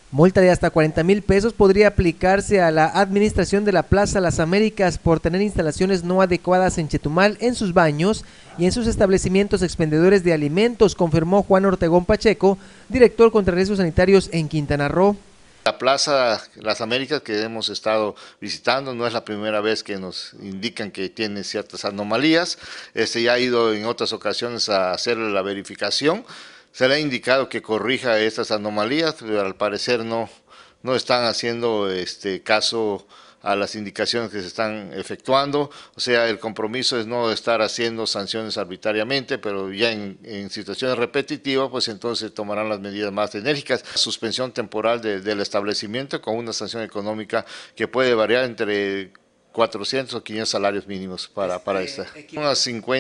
Multa de hasta 40,000 pesos podría aplicarse a la administración de la Plaza Las Américas por tener instalaciones no adecuadas en Chetumal en sus baños y en sus establecimientos expendedores de alimentos, confirmó Juan Ortegón Pacheco, director contra riesgos sanitarios en Quintana Roo. La Plaza Las Américas que hemos estado visitando no es la primera vez que nos indican que tiene ciertas anomalías. Ya ha ido en otras ocasiones a hacerle la verificación. Se le ha indicado que corrija estas anomalías, pero al parecer no están haciendo caso a las indicaciones que se están efectuando. O sea, el compromiso es no estar haciendo sanciones arbitrariamente, pero ya en situaciones repetitivas, pues entonces tomarán las medidas más enérgicas. Suspensión temporal del establecimiento con una sanción económica que puede variar entre 400 o 500 salarios mínimos para esta. Unas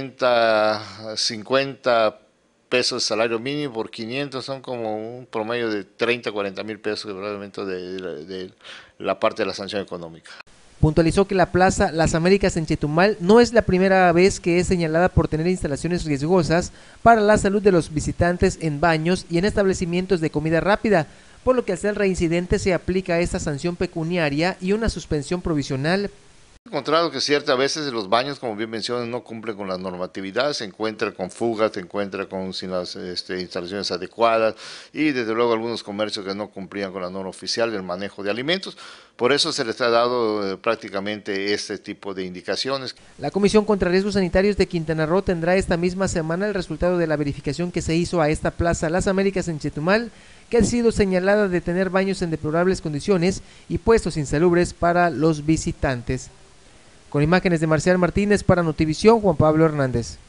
50 pesos de salario mínimo por 500 son como un promedio de 30 a 40 mil pesos probablemente de la parte de la sanción económica. Puntualizó que la Plaza Las Américas en Chetumal no es la primera vez que es señalada por tener instalaciones riesgosas para la salud de los visitantes en baños y en establecimientos de comida rápida, por lo que al ser reincidente se aplica esta sanción pecuniaria y una suspensión provisional. He encontrado que ciertas veces los baños, como bien mencionan, no cumplen con la normatividad, se encuentra con fugas, se encuentra sin las instalaciones adecuadas y desde luego algunos comercios que no cumplían con la norma oficial del manejo de alimentos. Por eso se les ha dado prácticamente este tipo de indicaciones. La Comisión contra Riesgos Sanitarios de Quintana Roo tendrá esta misma semana el resultado de la verificación que se hizo a esta Plaza Las Américas en Chetumal, que ha sido señalada de tener baños en deplorables condiciones y puestos insalubres para los visitantes. Con imágenes de Marcial Martínez para Notivisión, Juan Pablo Hernández.